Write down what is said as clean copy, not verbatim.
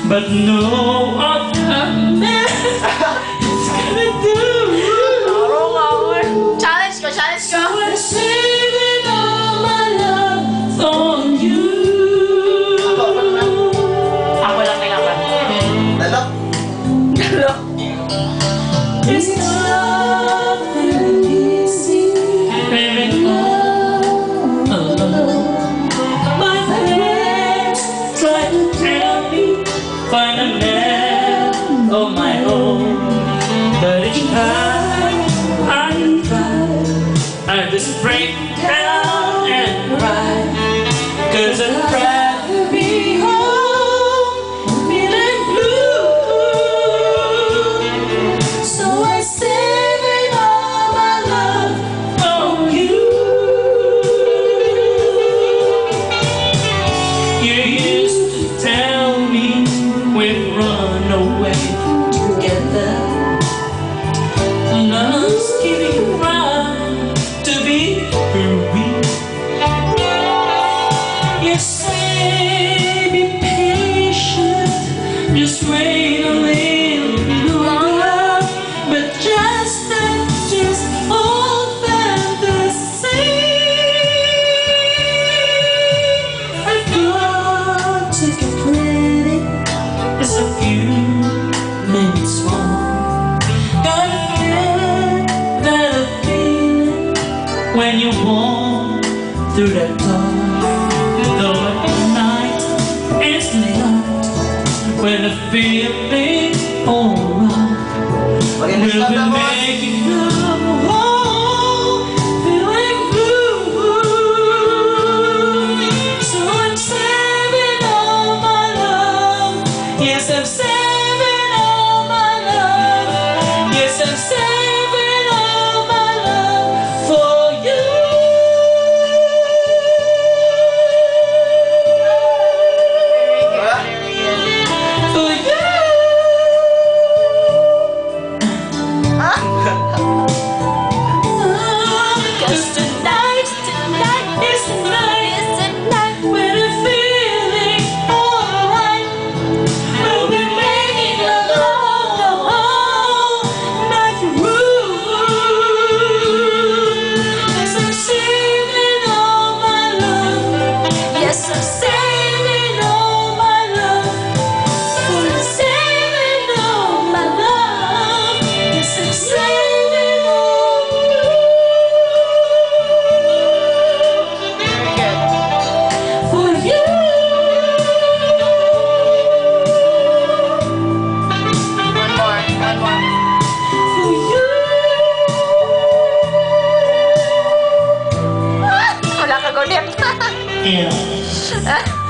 but no other man is gonna do. Challenge ko, challenge ko. So I'm saving all my love for you. Ako lang kailangan. Dalok. Dalok. It's not easy, baby, alone. My friends try to tell me find a man of my own, but each time I try, I just break down and cry, 'cause I'm proud to be home, feeling blue. So I saving all my love for you. You used to tell me we'd run away together. Love's giving round to be free. You say be patient, just wait a little longer, but just that's just old fantasy. I've got to get ready, it's a few minutes more. Gotta get that feeling when you walk through that door. Though at night it's light, when the feeling's alright, we'll be making love, oh, feeling blue. So I'm saving all my love. Yes, I'm saving all my love. Yes, I'm saving all my love for you. For you. Cause tonight is the night when I'm feeling alright. We'll be making love the whole night through. Yes, I'm saving all my love. Yes, I'm saving all my love. I'm saving all my love. Yes, I'm saving all my love. For you. One more. For you. Wala ka gunit. Yeah.